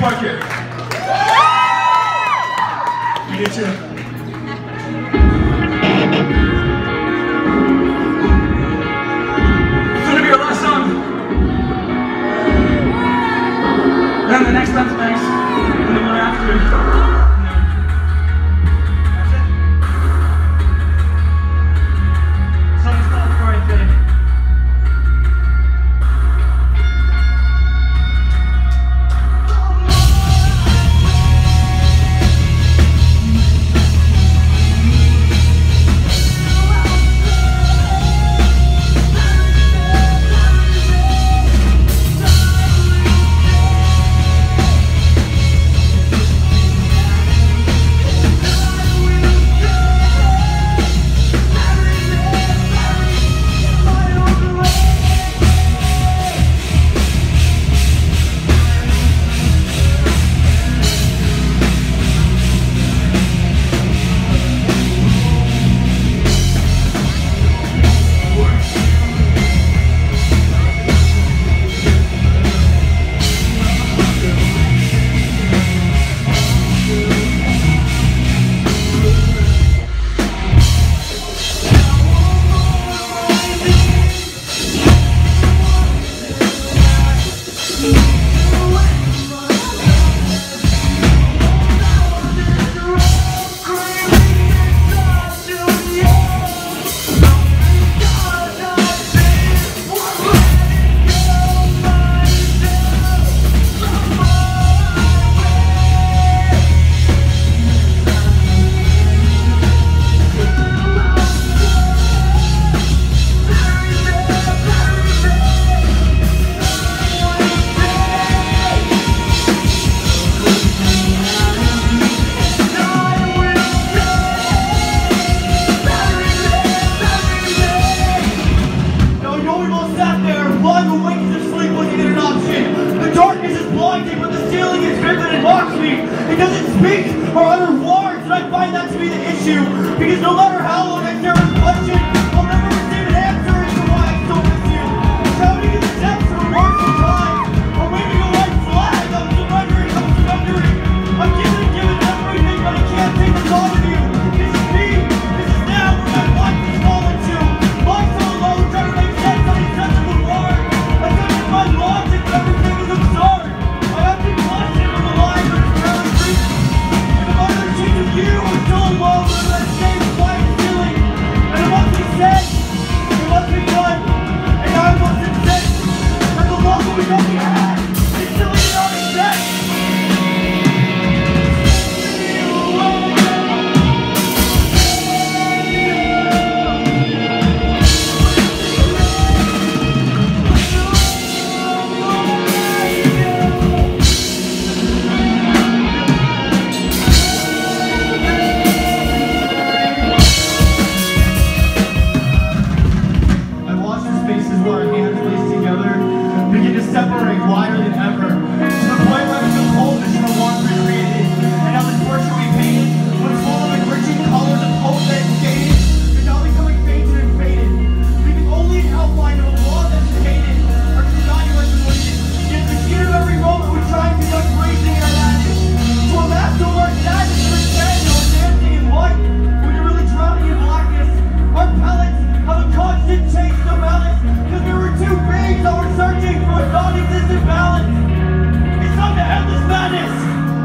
Market. We get you. It's gonna be our last song. Then the next time's next. And the one after. Because no matter how long I stare at reflection, I'll never receive an answer as to why I still miss you. Shouting in the depths of words and time, or waving a white flag, I'm surrendering, I'm giving and giving everything, but I can't take the thought of you. This is me, this is now where my life is falling to. Life so alone, trying to make sense of these sensible words. I don't get my logic, but everything is absurd. I have to question from the line, but it's barely reaching. If I'm under the sheets of you, I'm still alone. Separate wider than ever. To the point where I feel cold and the warmth recreated. And now this portrait we painted was full of enriching colors of hope that faded, but now becoming fainted and faded, leaving only an outline of a love that's hated, or not even deleted. Yet the heat of every moment we try and conduct racing in our madness. To a master of our sadness, we're standing or dancing in light, when you're really drowning in blackness. Our pellets have a constant chase of malice, because we were two beings that were searching for a non-existent balance. It's time to end this madness.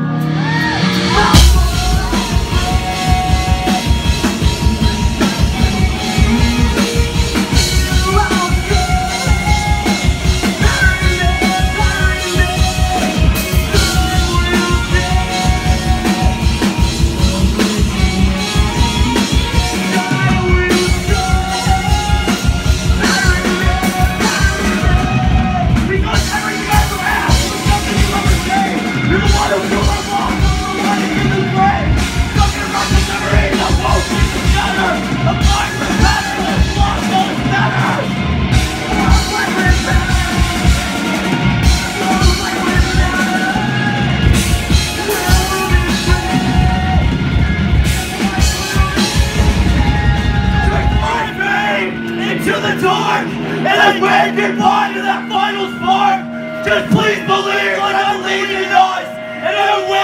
And I wave goodbye to that final spark. Just please believe like I believe in us.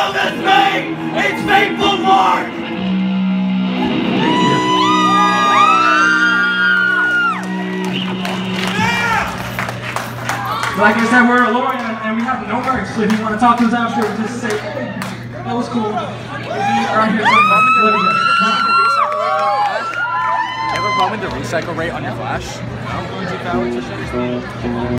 of this fate, its fateful mark! Like I said, we're alone and we have no merch, so if you want to talk to us after, just say, hey, that was cool. Around here, you have a problem with the recycle rate on your flash?